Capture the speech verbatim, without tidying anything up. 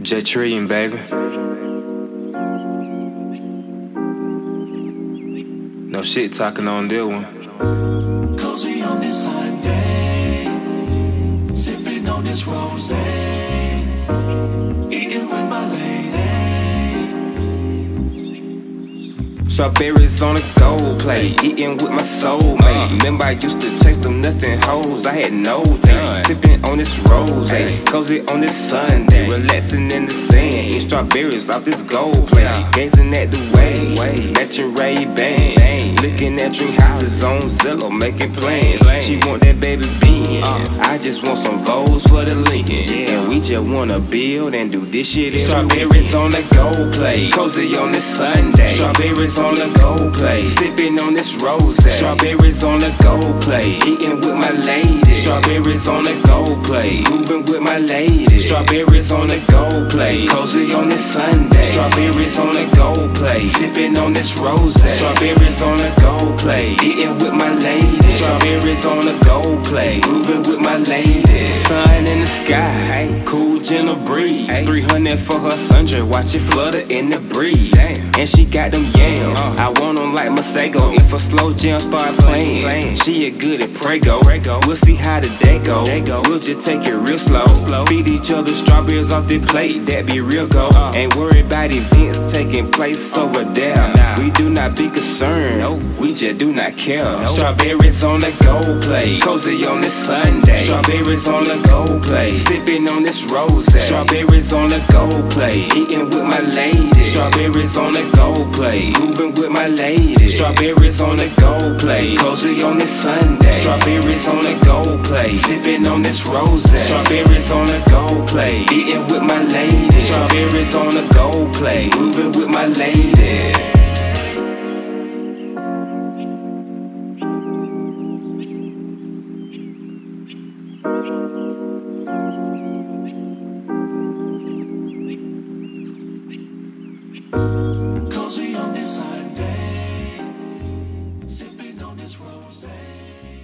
J Trillion, baby. No shit talking on this one. Cozy on this Sunday, sipping on this rosé, eating with my lady. Strawberries on a gold plate, eating with my soulmate. Remember I used to chase them nothing hoes, I had no taste. Sipping on this rosé, cozy on this Sunday, relaxing in the sand, eating strawberries off this gold plate, gazing at the waves, matching Ray-Bans, looking at dream houses on Zillow, making plans. She want that baby Benz, I just want some Vogues for the Lincoln. Yeah, we just wanna build and do this shit every Strawberries on the gold plate, cozy on this Sunday. Strawberries on the gold plate, sipping on this rosé. Strawberries on the gold plate, eating with my lady. Strawberries on the gold plate, moving with my lady. Strawberries on the gold plate, cozy on this Sunday. Strawberries on the gold plate, sipping on this rosé. Strawberries on the gold plate, eating with my lady. Strawberries on the gold plate, moving with my lady. Sun in the sky, cool gentle breeze. three hundred for her sundress, watch it flutter in the breeze. And she got them yams, I want them like Masego. If a slow jam start playing, she a good at Prego. We'll see how the day go, we'll just take it real slow. Feed each other strawberries off the plate, that be real go. Ain't worried about events taking place over there. We do not be concerned, we just do not care. Strawberries on the gold plate, cozy on this Sunday. Strawberries on the gold plate, sipping on this rosé. Strawberries on the gold plate, eating with my lady. Strawberries on the gold plate, moving with my lady. Strawberries on the gold plate, cozy on this Sunday. Strawberries on the gold plate, sipping on this rosé. Strawberries on the gold plate, eating with my lady. Strawberries on the gold plate, moving with my lady. Cozy on this Sunday, sipping on this rosé.